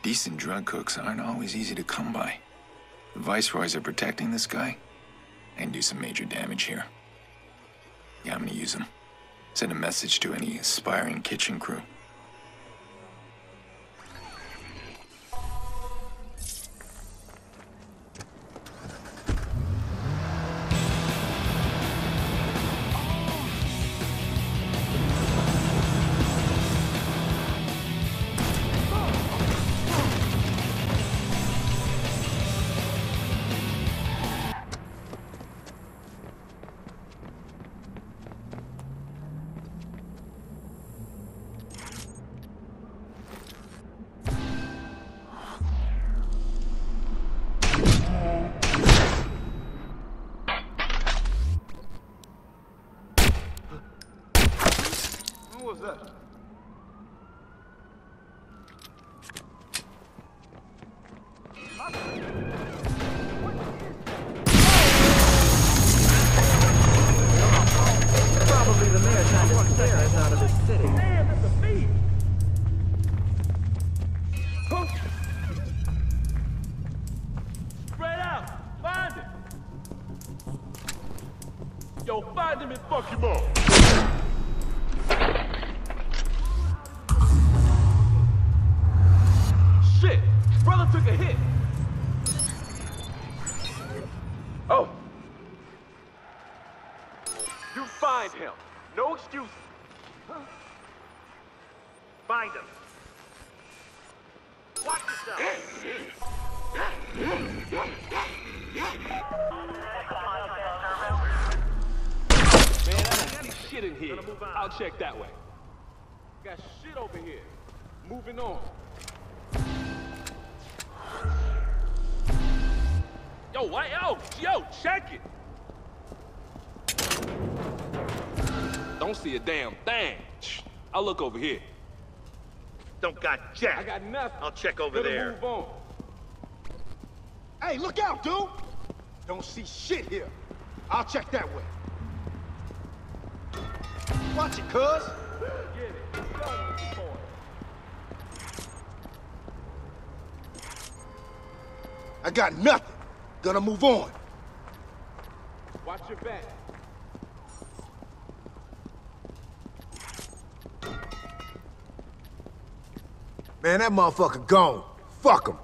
Decent drug cooks aren't always easy to come by. The Viceroys are protecting this guy. I can do some major damage here. Yeah, I'm gonna use them. Send a message to any aspiring kitchen crew. What was that? Probably the mayor trying to scare us out of the city. Damn, it's a thief! Huh? Spread out! Find him! Yo, find him and fuck him up! Shit! Brother took a hit! Oh! You find him! No excuses! Huh? Find him! Watch yourself! Man, I don't got any shit in here. I'll check that way. Got shit over here. Moving on. Yo, what? Yo, check it. Don't see a damn thing. Shh, I'll look over here. Don't got jack. I got nothing. I'll check over there. Move on. Hey, look out, dude! Don't see shit here. I'll check that way. Watch it, cuz. Get it. It's done with the boy. I got nothing. Gonna move on. Watch your back. Man, that motherfucker gone. Fuck him.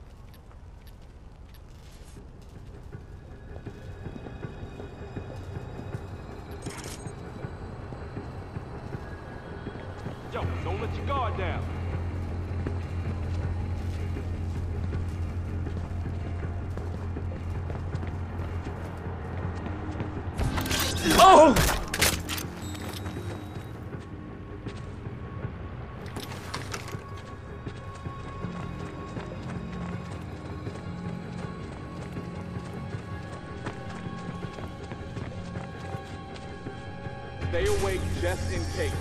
Yo, don't let your guard down. Oh! Stay awake just in case.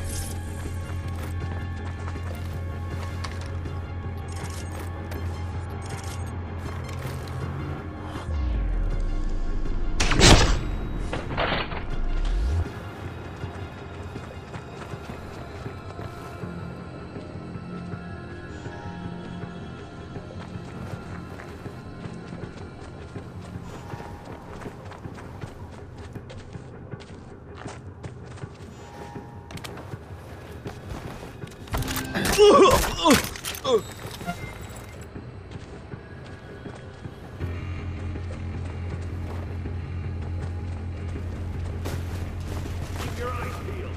Keep your eyes peeled.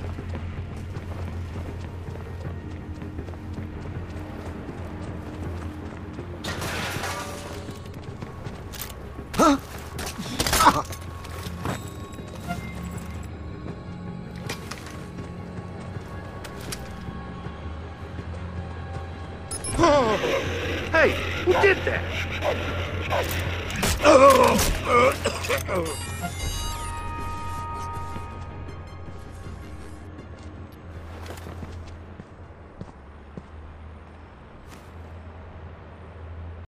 Huh? Hey, who did that?